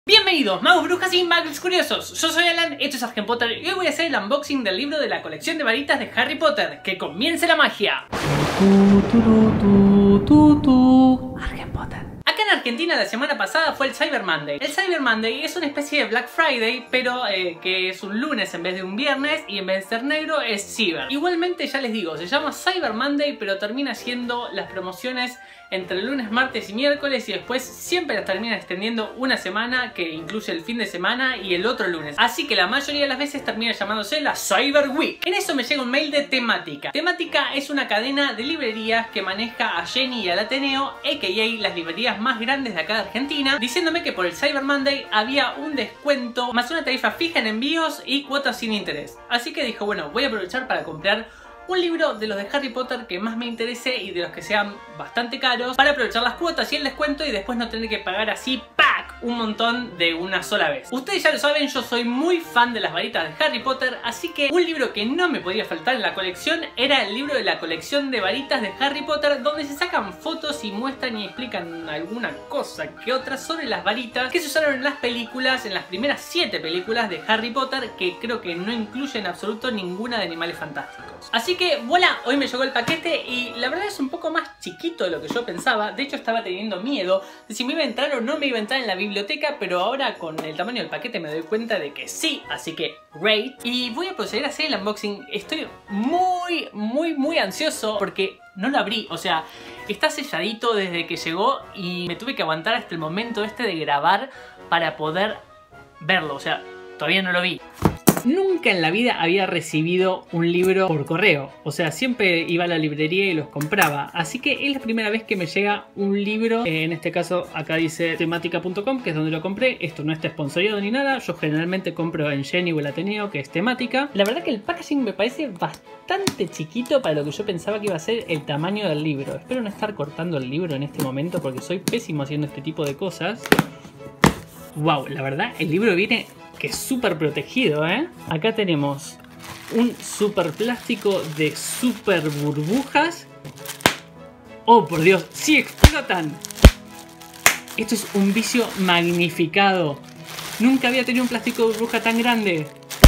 Bienvenidos, magos, brujas y magos curiosos. Yo soy Alan, esto es Argen Potter y hoy voy a hacer el unboxing del libro de la colección de varitas de Harry Potter. ¡Que comience la magia! Argen Potter. Acá en Argentina la semana pasada fue el Cyber Monday. El Cyber Monday es una especie de Black Friday, pero que es un lunes en vez de un viernes y en vez de ser negro es Cyber. Igualmente ya les digo, se llama Cyber Monday, pero termina siendo las promociones entre lunes, martes y miércoles y después siempre las termina extendiendo una semana que incluye el fin de semana y el otro lunes. Así que la mayoría de las veces termina llamándose la Cyber Week. En eso me llega un mail de Temática. Temática es una cadena de librerías que maneja a Jenny y al Ateneo, a.k.a. las librerías más grandes de acá de Argentina, diciéndome que por el Cyber Monday había un descuento más una tarifa fija en envíos y cuotas sin interés. Así que dijo, bueno, voy a aprovechar para comprar un libro de los de Harry Potter que más me interese y de los que sean bastante caros para aprovechar las cuotas y el descuento y después no tener que pagar así ¡pac! Un montón de una sola vez. Ustedes ya lo saben, yo soy muy fan de las varitas de Harry Potter, así que un libro que no me podía faltar en la colección era el libro de la colección de varitas de Harry Potter, donde se sacan fotos y muestran y explican alguna cosa que otra sobre las varitas que se usaron en las películas, en las primeras 7 películas de Harry Potter, que creo que no incluye en absoluto ninguna de Animales Fantásticos. Así que voilà, hoy me llegó el paquete y la verdad es un poco más chiquito de lo que yo pensaba. De hecho estaba teniendo miedo de si me iba a entrar o no me iba a entrar en la biblioteca, pero ahora con el tamaño del paquete me doy cuenta de que sí, así que great. Y voy a proceder a hacer el unboxing. Estoy muy ansioso porque no lo abrí, o sea, está selladito desde que llegó y me tuve que aguantar hasta el momento este de grabar para poder verlo, o sea, todavía no lo vi. Nunca en la vida había recibido un libro por correo, o sea, siempre iba a la librería y los compraba, así que es la primera vez que me llega un libro, en este caso acá dice temática.com, que es donde lo compré. Esto no está sponsoreado ni nada, yo generalmente compro en Jenny o el Ateneo, que es Temática. La verdad que el packaging me parece bastante chiquito para lo que yo pensaba que iba a ser el tamaño del libro. Espero no estar cortando el libro en este momento porque soy pésimo haciendo este tipo de cosas. Wow, la verdad el libro viene que es súper protegido, ¿eh? Acá tenemos un super plástico de super burbujas. ¡Oh, por Dios! ¡Sí explotan! Esto es un vicio magnificado. Nunca había tenido un plástico de burbuja tan grande.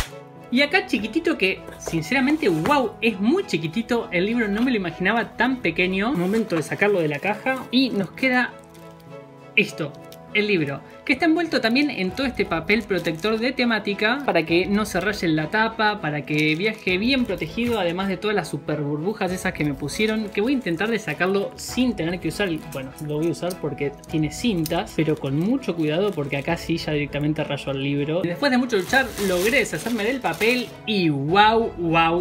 Y acá chiquitito que, sinceramente, wow, es muy chiquitito. El libro no me lo imaginaba tan pequeño. Momento de sacarlo de la caja. Y nos queda esto. El libro, que está envuelto también en todo este papel protector de Temática para que no se raye la tapa, para que viaje bien protegido, además de todas las super burbujas esas que me pusieron, que voy a intentar de sacarlo sin tener que usar, bueno, lo voy a usar porque tiene cintas, pero con mucho cuidado porque acá sí ya directamente rayo el libro. Y después de mucho luchar logré deshacerme del papel y wow.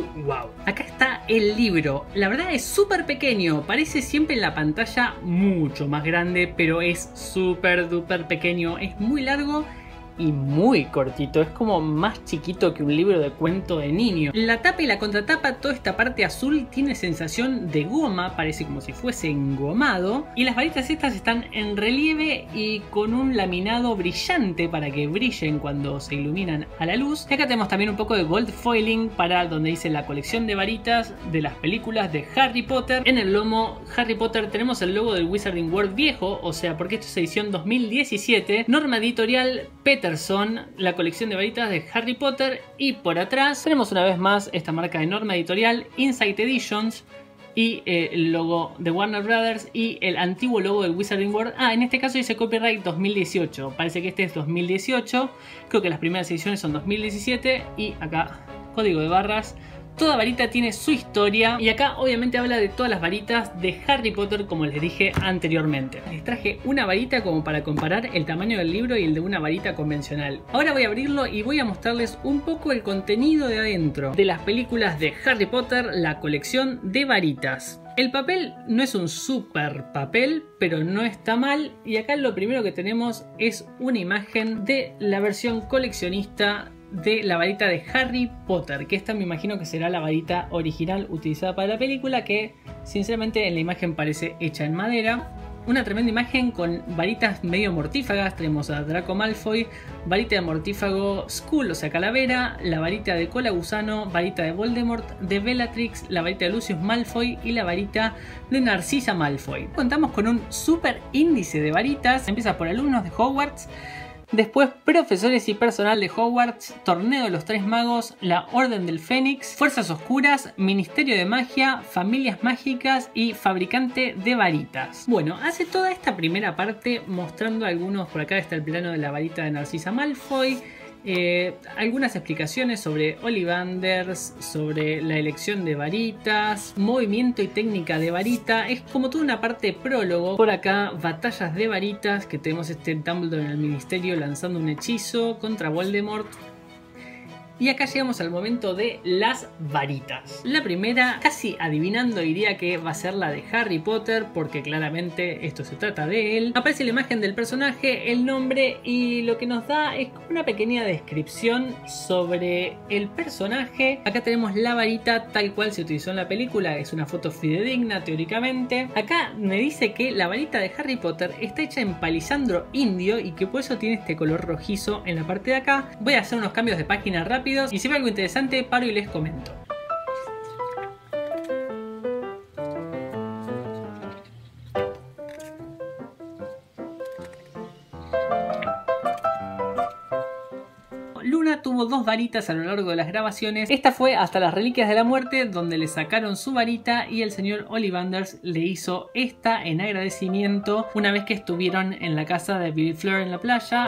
Acá está el libro, la verdad es súper pequeño, parece siempre en la pantalla mucho más grande, pero es súper pequeño, es muy largo y muy cortito, es como más chiquito que un libro de cuento de niño. La tapa y la contratapa, toda esta parte azul tiene sensación de goma, parece como si fuese engomado, y las varitas estas están en relieve y con un laminado brillante para que brillen cuando se iluminan a la luz. Y acá tenemos también un poco de gold foiling para donde dice la colección de varitas de las películas de Harry Potter. En el lomo Harry Potter tenemos el logo del Wizarding World viejo, o sea, porque esto es edición 2017, norma editorial Peterson, la colección de varitas de Harry Potter. Y por atrás tenemos una vez más esta marca de norma editorial, Insight Editions, y el logo de Warner Brothers y el antiguo logo del Wizarding World. En este caso dice copyright 2018, parece que este es 2018, creo que las primeras ediciones son 2017 y acá código de barras. Toda varita tiene su historia y acá obviamente habla de todas las varitas de Harry Potter, como les dije anteriormente. Les traje una varita como para comparar el tamaño del libro y el de una varita convencional. Ahora voy a abrirlo y voy a mostrarles un poco el contenido de adentro de las películas de Harry Potter, la colección de varitas. El papel no es un super papel, pero no está mal. Y acá lo primero que tenemos es una imagen de la versión coleccionista de la varita de Harry Potter, que esta me imagino que será la varita original utilizada para la película, que sinceramente en la imagen parece hecha en madera. Una tremenda imagen con varitas medio mortífagas. Tenemos a Draco Malfoy, varita de mortífago Skull, o sea calavera, la varita de cola gusano, varita de Voldemort, de Bellatrix, la varita de Lucius Malfoy y la varita de Narcisa Malfoy. Contamos con un super índice de varitas. Empieza por alumnos de Hogwarts, Después, profesores y personal de Hogwarts, Torneo de los Tres Magos, la Orden del Fénix, Fuerzas Oscuras, Ministerio de Magia, Familias Mágicas y Fabricante de Varitas. Bueno, hace toda esta primera parte mostrando algunos, por acá está el plano de la varita de Narcisa Malfoy, algunas explicaciones sobre Ollivanders, sobre la elección de varitas, movimiento y técnica de varita. Es como toda una parte prólogo. Por acá, batallas de varitas, que tenemos este Dumbledore en el ministerio lanzando un hechizo contra Voldemort. Y acá llegamos al momento de las varitas. La primera, casi adivinando, diría que va a ser la de Harry Potter, porque claramente esto se trata de él. Aparece la imagen del personaje, el nombre, y lo que nos da es como una pequeña descripción sobre el personaje. Acá tenemos la varita tal cual se utilizó en la película, es una foto fidedigna teóricamente. Acá me dice que la varita de Harry Potter está hecha en palisandro indio y que por eso tiene este color rojizo en la parte de acá. Voy a hacer unos cambios de página rápido. Y si ve algo interesante, paro y les comento. Luna tuvo dos varitas a lo largo de las grabaciones. Esta fue hasta las Reliquias de la Muerte, donde le sacaron su varita y el señor Ollivanders le hizo esta en agradecimiento una vez que estuvieron en la casa de Billy Fleur en la playa.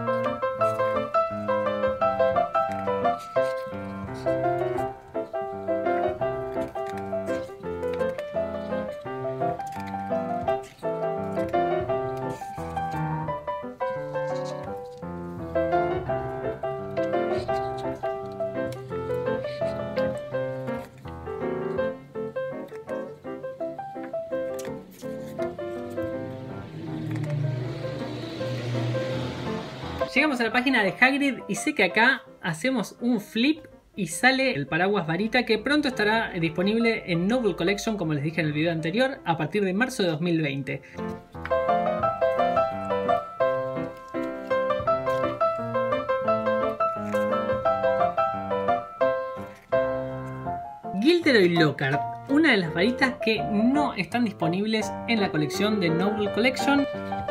Llegamos a la página de Hagrid y sé que acá hacemos un flip y sale el paraguas varita, que pronto estará disponible en Novel Collection, como les dije en el video anterior, a partir de marzo de 2020. Gilderoy Lockhart, una de las varitas que no están disponibles en la colección de Novel Collection.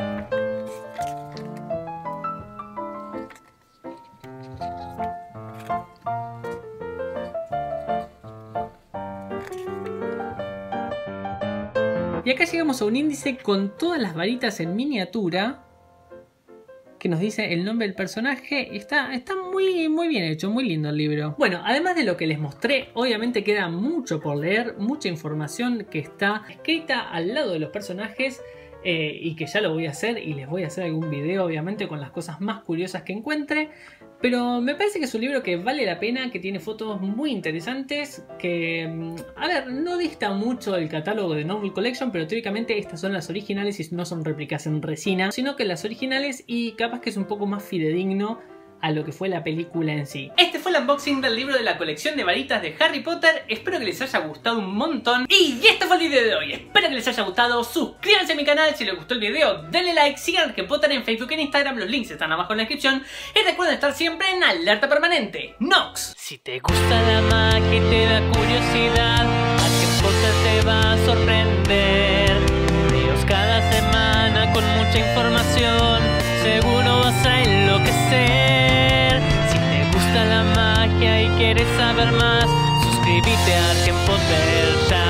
Y acá llegamos a un índice con todas las varitas en miniatura que nos dice el nombre del personaje. Está muy bien hecho, muy lindo el libro. Bueno, además de lo que les mostré, obviamente queda mucho por leer, mucha información que está escrita al lado de los personajes. Y que ya lo voy a hacer y les voy a hacer algún video obviamente con las cosas más curiosas que encuentre, pero me parece que es un libro que vale la pena, que tiene fotos muy interesantes, que a ver, no dista mucho del catálogo de Novel Collection, pero teóricamente estas son las originales y no son réplicas en resina, sino que las originales, y capaz que es un poco más fidedigno a lo que fue la película en sí. Este fue el unboxing del libro de la colección de varitas de Harry Potter. Espero que les haya gustado un montón. Y este fue el video de hoy. Espero que les haya gustado. Suscríbanse a mi canal si les gustó el video. Denle like. Sigan a Argen Potter en Facebook y en Instagram. Los links están abajo en la descripción. Y recuerden estar siempre en alerta permanente. Nox. Si te gusta la magia y te da curiosidad, Argen Potter te va a sorprender. Videos cada semana con mucha información. Seguro vas a enloquecer. La magia y quieres saber más, suscríbete a Argen Potter ya.